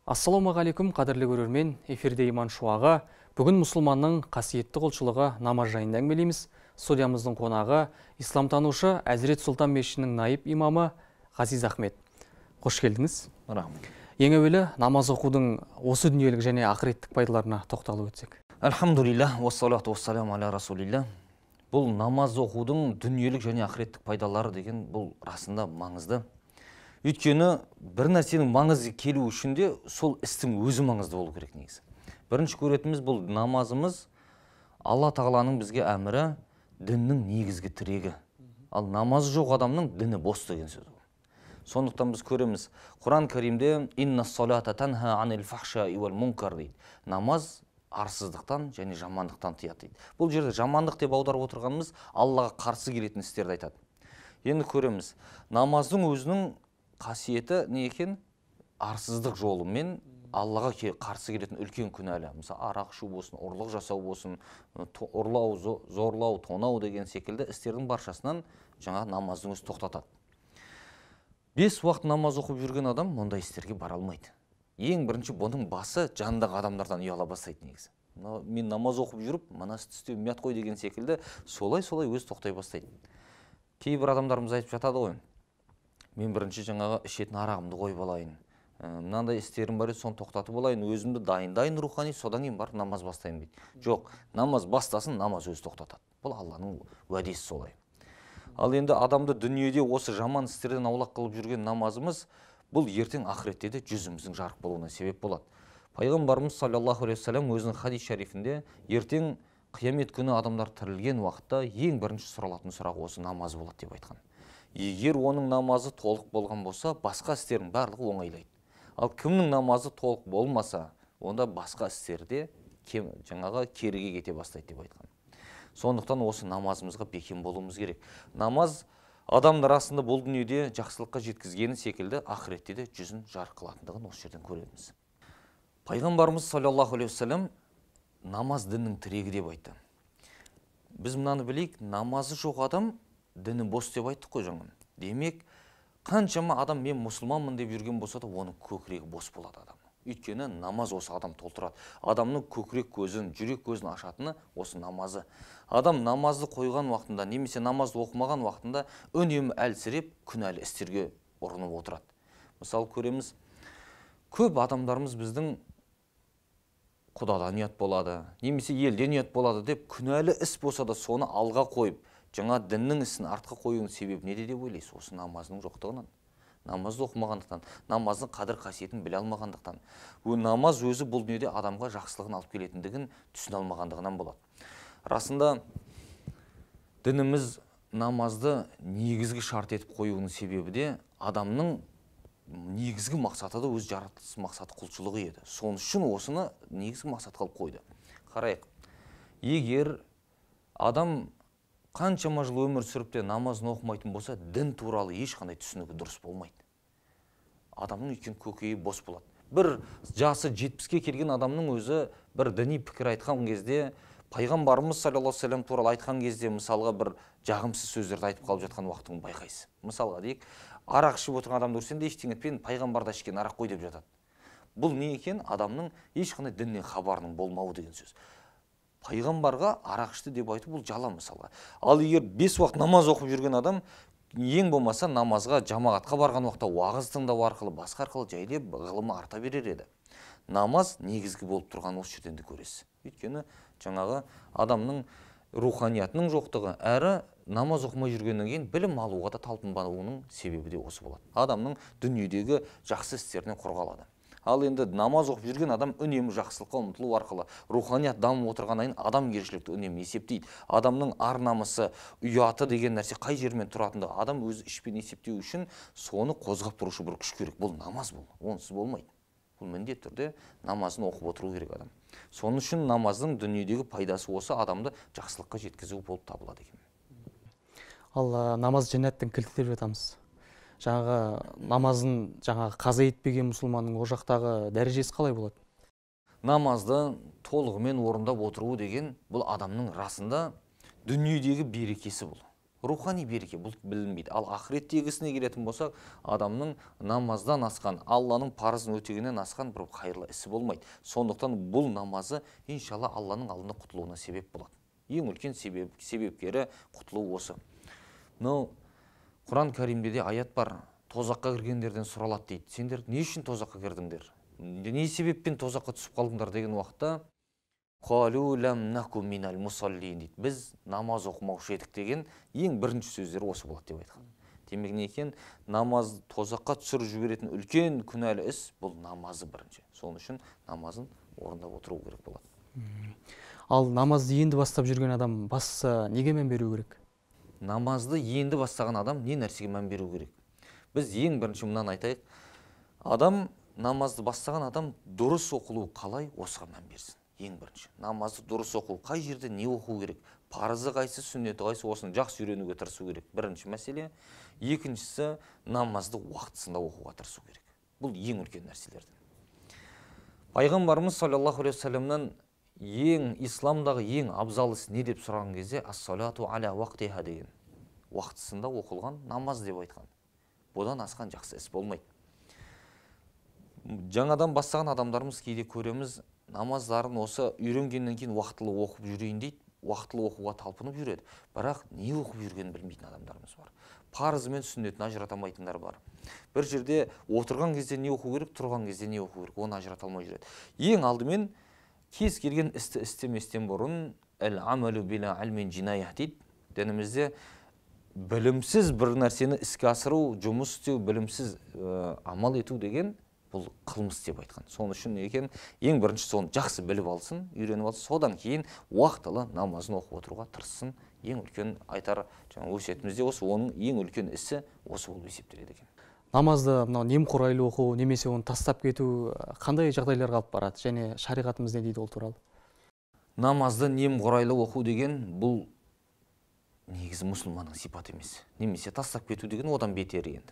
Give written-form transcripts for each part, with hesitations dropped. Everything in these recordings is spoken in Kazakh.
Ассалаумағалейкум, қадірлі көрермен, эфирде иман шуағы. Бүгін мұсылманның қасиетті құлшылығы намаз жайында әңгімелейміз. Студиямыздың қонағы исламтанушы Әзірет Сұлтан мешітінің наиб имамы Ғазиз Ахмет. Қош келдіңіз. Рахмет. Ең әуелі намаз оқудың осы дүниелік және ақыреттік пайдаларына тоқталып өтсек. Альхамдулилля, уассалату уассаламу аля расулилля. Бұл намаз оқудың дүниелік және ақыреттік пайдалары деген бұл расында маңызды. Өйткені бір нәрсенің маңызы келу үшін де сол істің өзі маңызды болу керек негізі. Бірінші көретініміз бұл намазымыз Алла тағаланың бізге әмірі, діннің негізгі тірегі. Ал намазы жоқ адамның діні бос деген сөз. Сондықтан біз көреміз, Құран Кәримде инна салата танха анил фахшаи вал мункар дейді. Намаз арсыздықтан және жамандықтан тыяды дейді. Бұл жерде жамандық деп аударып отырғанымыз Аллаға қарсы келетін істерді айтады. Енді көреміз, намаздың өзінің қасиеті не екен? Арсыздық жолымен Аллаға қарсы келетін үлкен күнәлі. Мысалы, арақ ішу болсын, ұрлық жасау болсын, ұрлау, зорлау, тонау деген секілді істердің баршасынан жаңа намаздың өзі тоқтатады. 5 уақыт намаз оқып жүрген адам мұндай істерге бара алмайды. Ең бірінші бұның басы жандағы адамдардан ұяла бастайды негізі. Мен намаз оқып жүріп, мына істі істеу мят қой деген секілді солай өзі тоқтай бастайды. Кейбір адамдарымыз айтып жатады ғой. Мен бірінші жаңағы ішетін арағымды қойып алайын. Мынандай істерім бар еді, соны тоқтатып алайын, өзімді дайындайын рухани, содан кейін барып намаз бастайын дейді. Жоқ, намаз бастасын, намаз өзі тоқтатады. Бұл Алланың уәдесі солай. Ал енді адамды дүниеде осы жаман істерден аулақ қылып жүрген намазымыз, бұл ертең ақыретте де жүзіміздің жарық болуына себеп болады. Пайғамбарымыз саллаллаху алейхи вассалам өзінің хадис шарифінде ертең қиямет күні адамдар тірілген уақытта ең бірінші сұралатын сұрақ осы намаз болады деп айтқан. Егер оның намазы толық болған болса, басқа істердің барлығы оңайлайды. Ал кімнің намазы толық болмаса, онда басқа істерде жаңағы керіге кете бастайды деп айтқан. Сондықтан осы намазымызға бекем болуымыз керек. Намаз адамдар арасында бұл дүниеде жақсылыққа жеткізгені секілді ақыретте де жүзін жарық қылатындығын осы жерден көреміз. Пайғамбарымыз саллаллаху алейхи вассалам намаз діннің тірегі деп айтты. Біз мынаны білейік, намазы жоқ адам діні бос деп айттық қой жаңа. Демек, қаншама адам мен мұсылманмын деп жүрген болса да, оның көкірегі бос болады адам. Өйткені намаз осы адам толтырады. Адамның көкірек көзін, жүрек көзін ашатыны осы намазы. Адам намазды қойған уақытында, немесе намазды оқымаған уақытында үнемі әлсіреп, күнәлі істерге ұрынып отырады. Мысалы көреміз, көп адамдарымыз біздің Құдадан ұят болады, немесе елден ұят болады деп күнәлі іс болса да соны алға қойып, жаңа діннің ісін артқа қоюының себебі неде деп ойлайсыз? Осы намазының жоқтығынан. Намазды оқымағандықтан, намаздың қадір қасиетін біле алмағандықтан. Намаз өзі бұл дүниеде адамға жақсылығын алып келетіндігін түсіне алмағандығынан болады. Расында дініміз намазды негізгі шарт етіп қоюының себебі де адамның негізгі мақсаты да өз жаратылыс мақсаты құлшылығы еді. Соның үшін осыны негізгі мақсат қылып қойды. Қарайық, егер адам қаншама жыл өмір сүріп те намазын оқымайтын болса, дін туралы ешқандай түсінігі дұрыс болмайды. Адамның өйткені көкейі бос болады. Бір жасы 70-ке келген адамның өзі бір діни пікір айтқан кезде, Пайғамбарымыз саллаллаху алейхи вассалам туралы айтқан кезде, мысалға бір жағымсыз сөздерді айтып қалып жатқан уақытын байқайсыз. Мысалға дейік, арақ ішіп отырған адамды көрсең де ештеңе етпен пайғамбарда ішкен арақ қой деп жатады. Бұл не екен? Адамның ешқандай діннен хабарының болмауы деген сөз. Пайғамбарға арақ ішті деп айту бұл жалған мысалға. Ал егер 5 уақыт намаз оқып жүрген адам ең болмаса намазға, жамағатқа барған уақытта уағыз тыңдау арқылы, басқа арқылы жайлап ғылымы арта берер еді. Намаз негізгі болып тұрған осы жерден де көресіз. Өйткені жаңағы адамның руханиятының жоқтығы, әрі намаз оқымай жүргеннен кейін білім алуға да талпынбауының себебі де осы болады. Адамның дүниедегі жақсы істерінен қорғалады. Ал енді намаз оқып жүрген адам үнемі жақсылыққа ұмтылу арқылы руханият дамып отырғаннан кейін адамгершілікті үнемі есептейді. Адамның ар намысы, ұяты деген нәрсе қай жермен тұратынды адам өзі ішпен есептеу үшін соны қозғап тұрушы бір күш керек. Бұл намаз бұл. Онсыз болмайды. Бұл міндетті түрде намазын оқып отыру керек адам. Соның үшін намаздың дүниедегі пайдасы осы адамды жақсылыққа жеткізу болып табылады екен. Ал намаз жәннаттың кілті деп жатамыз. Жаңағы намазын қаза етпеген мұсылманның о жақтағы дәрежесі қалай болады? Намазды толығымен орындап отыру деген бұл адамның расында дүниедегі берекесі бұл. рухани береке бұл білінбейді. Ал ақыреттегісіне келетін болсақ, адамның намаздан асқан, Алланың парызын өтегеннен асқан бір қайырлы ісі болмайды. Сондықтан бұл намазы иншалла Алланың алдында құтылуына себеп болады. Ең үлкен себепкері құтылу осы. Құран Кәримде де аят бар, тозаққа кіргендерден сұралады дейді. Сендер не үшін тозаққа кірдіңдер? Не себеппен тозаққа түсіп қалдыңдар деген уақытта «Қалу ләм наку минал мусаллин» дейді. Біз намаз оқымаушы едік деген ең бірінші сөздері осы болады деп айтқан. Демек не екен? Намаз тозаққа түсіріп жіберетін үлкен күнәлі іс бұл намазы бірінші. Соның үшін намазын орындап отыру керек болады. Ал намазды енді бастап жүрген адам басса неге мән беру керек? Намазды енді бастаған адам не нәрсеге мән беру керек? Біз ең бірінші мынаны айтайық. Адам намазды бастаған адам дұрыс оқылу қалай, осыған мән берсін. Ең бірінші. Намазды дұрыс оқу, қай жерде не оқу керек? Парызы қайсы, сүннеті қайсы, осыны жақсы үйренуге тырысу керек. Бірінші мәселе. Екіншісі, намазды уақытысында оқуға тырысу керек. Бұл ең үлкен нәрселерден. Пайғамбарымыз саллаллаху алейхи вассаламнан исламдағы ең абзал іс не деп сұраған кезде ас-салату аля уақтиха деген. Уақытысында оқылған намаз деп айтқан. Бұдан асқан жақсы іс болмайды. Жаңадан бастаған адамдарымыз кейде көреміз, намаздарын осы үйренгеннен кейін уақытылы оқып жүрейін дейді, уақытылы оқуға талпынып жүреді. Бірақ не оқып жүргенін білмейтін адамдарымыз бар. Парызы мен сүннетін ажырата алмайтындар бар. Бір жерде отырған кезде не оқу керек, тұрған кезде не оқу керек, оны ажырата алмай жүреді. Ең алдымен кез келген істі істеместен бұрын әл-амалу биля алмен жинаях дейді. Дінімізде білімсіз бір нәрсені іске асыру, жұмыс істеу, білімсіз амал ету деген бұл қылмыс деп айтқан. Соның үшін екен, ең бірінші соны жақсы біліп алсын, үйреніп алсын, содан кейін уақытылы намазын оқып отыруға тырыссын. Ең үлкен айтар өсиетімізде осы, оның ең үлкен ісі осы болып есептеледі екен. Намазды немқұрайлы оқу, немесе оны тастап кету қандай жағдайларға алып барады және шариғатымыз не дейді ол туралы? Намазды немқұрайлы оқу деген бұл негізі мұсылманның сипаты емес. Немесе тастап кету деген одан бетер енді.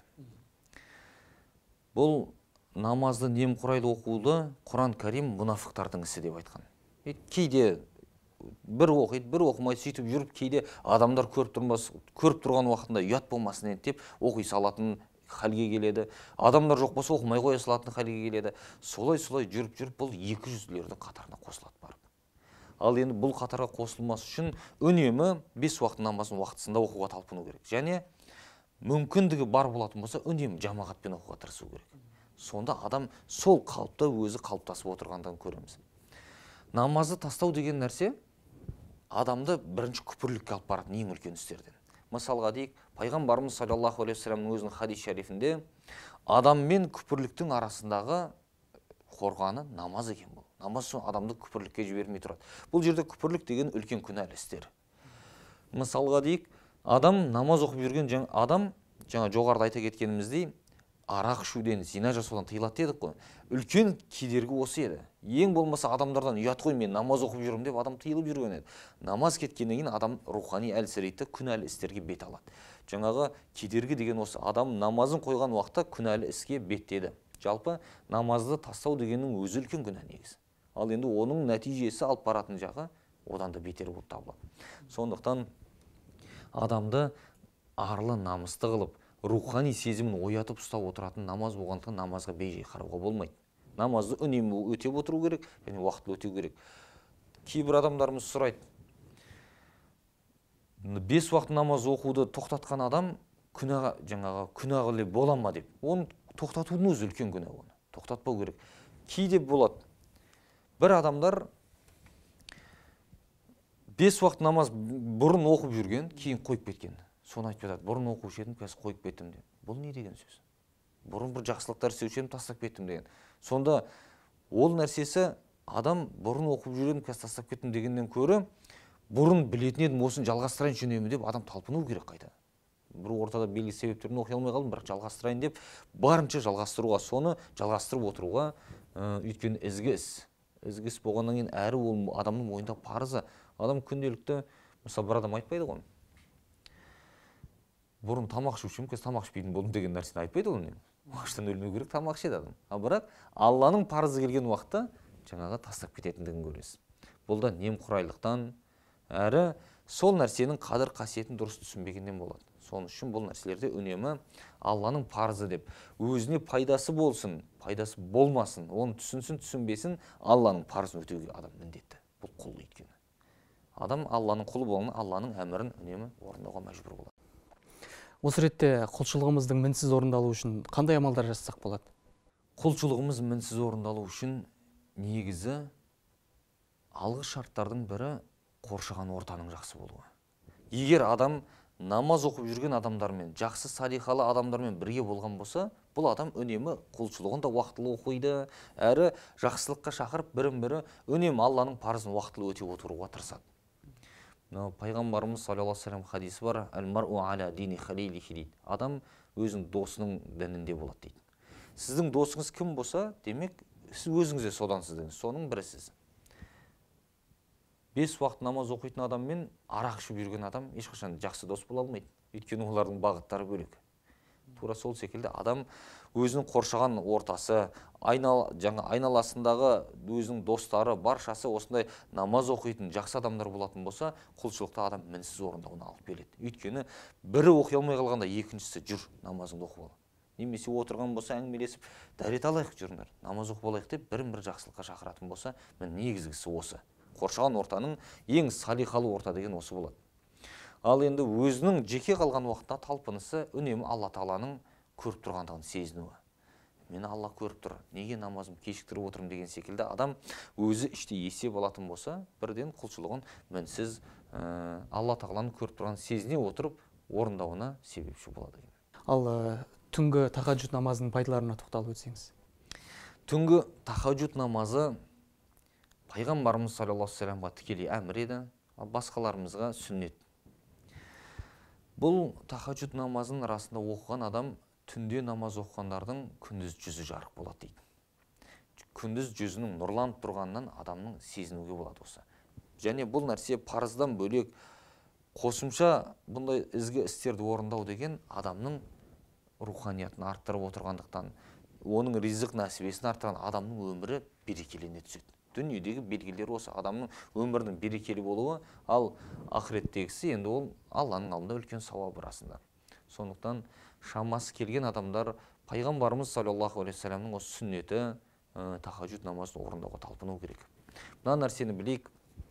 Бұл намазды немқұрайлы оқуды Құран Кәрим мұнафықтардың ісі деп айтқан. Кейде бір оқиды, бір оқымайды, сөйтіп жүріп, кейде адамдар көріп тұрған уақытында ұят болмасын деп оқи салатын халге келеді. Адамдар жоқ болса оқымай қоя салатын халге келеді. Солай жүріп, бұл 200-лердің қатарына қосылады барып. Ал енді бұл қатарға қосылмас үшін үнемі 5 уақыт намазын уақытысында оқуға талпыну керек. Және мүмкіндігі бар болатын болса, үнемі жамағатпен оқуға тырысу керек. Сонда адам сол қалыпта өзі қалыптасып отырғандан көреміз. Намазды тастау деген нәрсе адамды бірінші күпірлікке алып баратын ең үлкен істерден. Мысалға дейік, пайғамбарымыз саллаллаху алейхи вассаламның өзінің хадис шарифінде адам мен күпірліктің арасындағы қорғаны намаз екен бұл. Намаз адамды күпірлікке жібермей тұрады. Бұл жерде күпірлік деген үлкен күнәлі істер. Мысалға дейік, адам намаз оқып жүрген адам, жаңа жоғарыда айта кеткеніміздей, арақ ішуден, зина жасаудан тыйылады дедік қой. Үлкен кедергі осы еді. Ең болмаса адамдардан ұят қой, мен намаз оқып жүрмін деп адам тыйылып жүрген еді. Намаз кеткеннен кейін адам рухани әлсірейді, күнәлі істерге бет алады. Жаңағы кедергі деген осы, адам намазын қойған уақытта күнәлі іске беттеді. Жалпы намазды тастау дегеннің өзі үлкен күнә негізі. Ал енді оның нәтижесі алып баратын жағы одан да бетер болып табылады. Сондықтан адамды арлы намысты қылып, рухани сезімін оятып ұстап отыратын намаз болғандықтан намазға бейжай қарауға болмайды. Намазды үнемі өтеп отыру керек, және уақытылы өтеу керек. Кейбір адамдарымыз сұрайды, 5 уақыт намаз оқуды тоқтатқан адам күнәлі бола ма деп. Оны тоқтатудың өзі үлкен күнә, оны тоқтатпау керек. Кейде болады, бір адамдар 5 уақыт намаз бұрын оқып жүрген, кейін қойып кеткен. Соны айтып жатады, бұрын оқушы едім, қазір қойып кеттім деп. Бұл не деген сөз? Бұрын бір жақсылықтар істеуші едім, тастап кеттім деген. Сонда ол нәрсесі адам бұрын оқып жүрген, қазір тастап кеттім дегеннен көрі, бұрын білетін едім, осын жалғастырайын үнемі деп адам талпыну керек қайта. Бір ортада белгілі себептерін оқи алмай қалдым, бірақ жалғастырайын деп барынша жалғастыруға, соны жалғастырып отыруға, өйткені ізгі іс болғаннан кейін әрі ол адамның мойнында парызы. Адам күнделікті, мысалы бір адам айтпайды ғой, бұрын тамақ ішушім, қазір тамақ ішпейтін болдым деген нәрсені айтпайды ғой. Аштан өлмеу керек, тамақ ішеді адам. Бірақ Алланың парызы келген уақытта жаңағы тастап кететіндігін көресіз. Бұл да немқұрайлықтан, әрі сол нәрсенің қадір қасиетін дұрыс түсінбегеннен болады. Соның үшін бұл нәрселерде үнемі Алланың парызы деп, өзіне пайдасы болсын, пайдасы болмасын, оны түсінсін, түсінбесін, Алланың парызын өтеуге адам міндетті. Бұл құл өйткені. Адам Алланың құлы болғаннан Алланың әмірін үнемі орындауға мәжбүр болады. Осы ретте құлшылығымыздың мінсіз орындалуы үшін қандай амалдар жасасақ болады? Құлшылығымыз мінсіз орындалу үшін негізі алғы шарттардың бірі қоршаған ортаның жақсы болуы. Егер адам намаз оқып жүрген адамдармен, жақсы салихалы адамдармен бірге болған болса, бұл адам үнемі құлшылығын да уақытылы оқиды, әрі жақсылыққа шақырып бірін-бірі үнемі Алланың парызын уақытылы өтеп отыруға тырысады. Пайғамбарымыз саллаллаху алейхи ва саллям хадисі бар: «Әл-мар'у аля дини халилихи» дейді. Адам өзінің досының дінінде болады дейді. Сіздің досыңыз кім болса, демек, сіз өзіңіз де содансыз, соның бірі сіз. 5 уақыт намаз оқитын адаммен арақ ішіп жүрген адам ешқашан жақсы дос бола алмайды. Өйткені олардың бағыттары бөлек. Тура сол секілді адам өзінің қоршаған ортасы, айналасындағы өзінің достары, баршасы осындай намаз оқитын жақсы адамдар болатын болса, құлшылықты адам мінсіз орындауына алып келеді. Өйткені бірі оқи алмай қалғанда екіншісі жүр намазыңды оқып ал. Немесе отырған болса әңгімелесіп, дәрет алайық жүріңдер, намаз оқып алайық деп бірін-бірі жақсылыққа шақыратын болса, негізгісі осы. Қоршаған ортаның ең салихалы орта деген осы болады. Ал енді өзінің жеке қалған уақытта талпынысы үнемі Алла Тағаланың көріп тұрғандығын сезінуі. Мені Алла көріп тұр, неге намазым кешіктіріп отырмын деген секілді адам өзі іште есеп алатын болса, бірден құлшылығын мінсіз Алла Тағаланың көріп тұрғанын сезіне отырып орындауына себепші болады. Ал түнгі тахаджуд намазының пайдаларына тоқталып өтсеңіз. Түнгі тахаджуд намазы Пайғамбарымыз саллаллаху алейхи ва саллямға тікелей әмір еді, басқаларымызға сүннет. Бұл тахаджуд намазын расында оқыған адам түнде намаз оқығандардың күндіз жүзі жарық болады дейді. Күндіз жүзінің нұрланып тұрғанынан адамның сезінуге болады осы. Және бұл нәрсе парыздан бөлек қосымша бұндай ізгі істерді орындау деген адамның руханиятын арттырып отырғандықтан, оның ризық нәсібесін арттырған адамның өмірі берекелене түседі. Дүниедегі белгілері осы. Адамның өмірінің берекелі болуы, ал ақыреттегісі енді ол Алланың алдында үлкен сауабы расында. Сондықтан шамасы келген адамдар Пайғамбарымыз саллаллаху алейхи ва саллямның осы сүннеті тахаджуд намазын орындауға талпыну керек. Мына нәрсені білейік.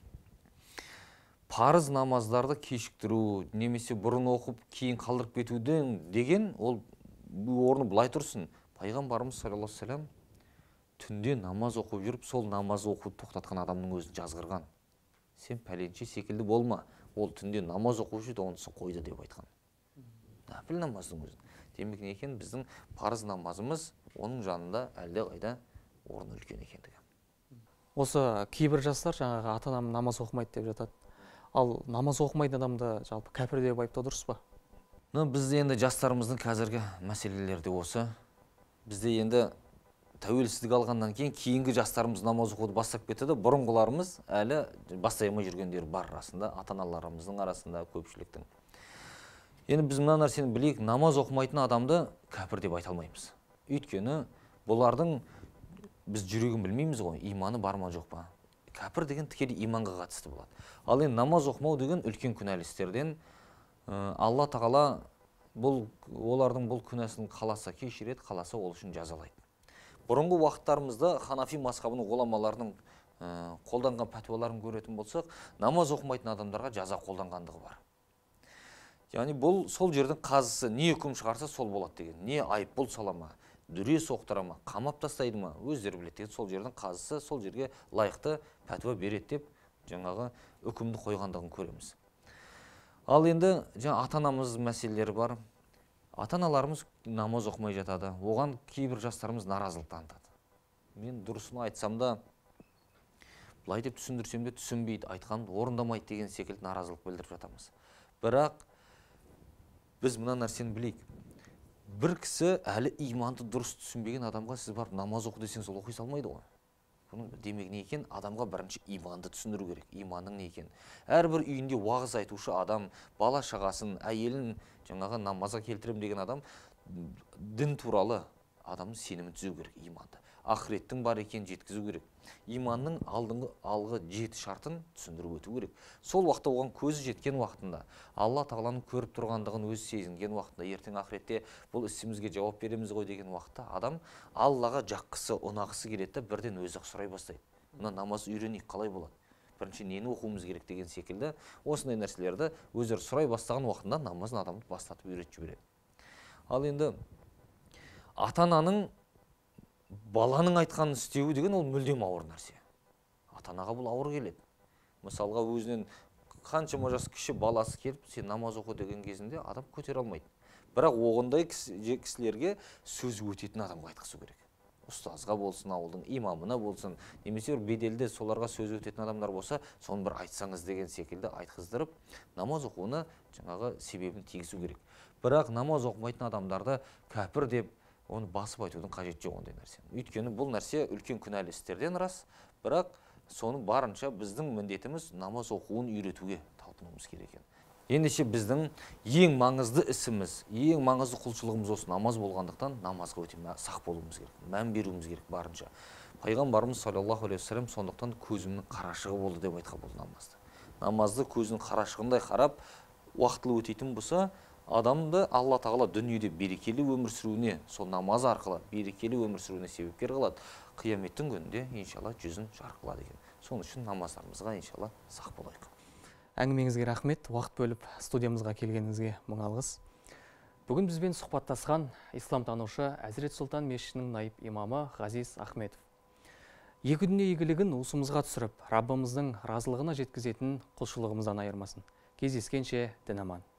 Парыз намаздарды кешіктіру, немесе бұрын оқып кейін қалдырып кетуден деген ол орны былай тұрсын. Пайғамбарымыз саллаллаху алейхи ва саллям түнде намаз оқып жүріп, сол намаз оқуды тоқтатқан адамның өзін жазғырған. Сен пәленше секілді болма, ол түнде намаз оқып жүрді, онысы қойды деп айтқан. Нәпіл намаздың өзін. Демек не екен, біздің парыз намазымыз оның жанында әлде қайда орны үлкен екендігі. Осы кейбір жастар жаңағы ата-анам намаз оқымайды деп жатады. Ал намаз оқымайды адамды жалпы кәпір деп айыптау дұрыс па? Бізде енді жастарымыздың қазіргі мәселелері де осы. Бізде енді тәуелсіздік алғаннан кейінгі жастарымыз намаз оқуды бастап кетті. Бұрынғыларымыз әлі бастай алмай жүргендер бар арасында, ата-аналарымыздың арасында көпшіліктің. Енді біз мына нәрсені білейік, намаз оқымайтын адамды кәпір деп айта алмаймыз. Өйткені бұлардың біз жүрегін білмейміз ғой, иманы бар ма жоқ па. Кәпір деген тікелей иманға қатысты болады. Ал енді намаз оқымау деген үлкен күнәлі істерден Алла Тағала олардың бұл күнәсін қаласа кешіреді, қаласа ол үшін жазалайды. Бұрынғы уақыттарымызда Ханафи мазхабының ғұламаларының қолданған пәтуаларын көретін болсақ, намаз оқымайтын адамдарға жаза қолданғандығы бар. Яғни бұл сол жердің қазысы не үкім шығарса сол болады деген. Не айыппұл сала ма, дүре соқтыра ма, қамап тастайды ма, өздері біледі деген. Сол жердің қазысы сол жерге лайықты пәтуа береді деп жаңағы үкімді қойғандығын көреміз. Ал енді ата-анамыз мәселелері бар. Ата-аналарымыз намаз оқымай жатады. Оған кейбір жастарымыз наразылық танытады. Мен дұрысын айтсам да, былай деп түсіндірсем де түсінбейді, айтқанымды орындамайды деген секілді наразылық білдіріп жатамыз. Бірақ біз мына нәрсені білейік. Бір кісі әлі иманды дұрыс түсінбеген адамға сіз барып намаз оқы десеңіз, ол оқи салмайды ғой. Бұның демек не екен? Адамға бірінші иманды түсіндіру керек. Иманның не екен? Әрбір үйінде уағыз айтушы адам, бала шағасын, әйелін жаңағы намазға келтірем деген адам дін туралы адамның сенімін түзеу керек, иманды. ақыреттің бар екенін жеткізу керек. Иманның алғы 7 шартын түсіндіріп өту керек. Сол уақытта оған көзі жеткен уақытында, Алла тағаланың көріп тұрғандығын өзі сезінген уақытында, ертең ақыретте бұл ісімізге жауап береміз ғой деген уақытта адам Аллаға жаққысы, ұнағысы келеді, бірден өзі сұрай бастайды. Мына намаз үйренейік, қалай болады? Бірінші нені оқуымыз керек деген секілді осындай нәрселерді өздері сұрай бастаған уақытында намазын адамды бастатып үйретіп жібереді. Ал енді ата-ананың баланың айтқанын істеуі деген ол мүлдем ауыр нәрсе. Ата-анаға бұл ауыр келеді. Мысалға өзінен қаншама жас кіші баласы келіп, сен намаз оқы деген кезінде адам көтере алмайды. Бірақ оғындай кісілерге сөз өтетін адамға айтқызу керек. Ұстазға болсын, ауылдың имамына болсын, немесе беделді соларға сөз өтетін адамдар болса, соны бір айтсаңыз деген секілді айтқыздырып, намаз оқуына жаңағы себебін тигізу керек. Бірақ намаз оқымайтын адамдарды кәпір деп оны басып айтудың қажеті жоқ ондай нәрсе. Өйткені бұл нәрсе үлкен күнәлі істерден рас, бірақ соны барынша біздің міндетіміз намаз оқуын үйретуге талпынуымыз керек екен. Ендеше біздің ең маңызды ісіміз, ең маңызды құлшылығымыз осы намаз болғандықтан намазға өте сақ болуымыз керек, мән беруіміз керек барынша. Пайғамбарымыз саллаллаху алейхи вассалам сондықтан көзімнің қарашығы болды деп айтқан бұл намазды. Намазды көзінің қарашығындай қарап, уақытылы өтейтін болса, адамды Алла тағала дүниеде берекелі өмір сүруіне, сол намаз арқылы берекелі өмір сүруіне себепкер қылады. Қияметтің күнінде иншалла жүзін жарқылады екен. Соның үшін намаздарымызға иншалла сақ болайық. Әңгімеңізге рахмет, уақыт бөліп студиямызға келгеніңізге мың алғыс. Бүгін бізбен сұхбаттасқан исламтанушы Әзірет Сұлтан мешітінің наиб имамы Ғазиз Ахметов. Екі дүние игілігін уысымызға түсіріп, Раббымыздың разылығына жеткізетін құлшылығымыздан айырмасын. Кездескенше дін аман.